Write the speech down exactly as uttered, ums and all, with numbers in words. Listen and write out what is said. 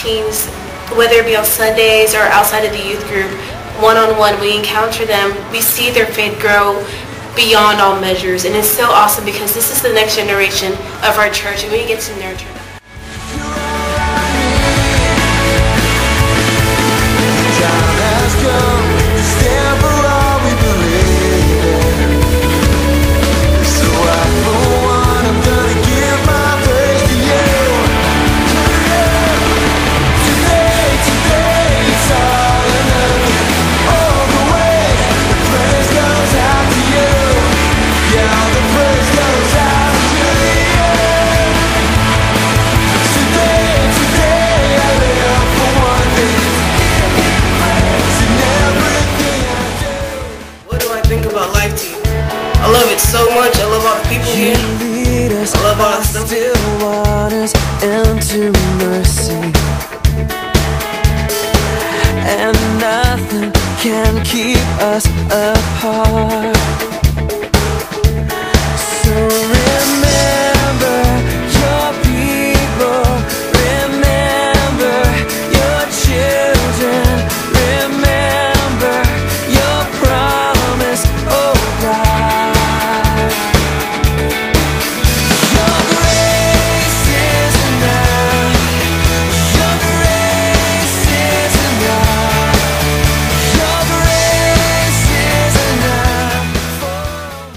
teens, whether it be on Sundays or outside of the youth group, one-on-one, we encounter them, we see their faith grow beyond all measures. And it's so awesome because this is the next generation of our church, and we get to nurture them. About life to you. I love it so much. I love all the people here. I love all the stuff here. Waters into mercy, and nothing can keep us apart. So remember your people, remember your children, remember your promise, oh God. Your grace is enough. Your grace is enough. Your grace is enough for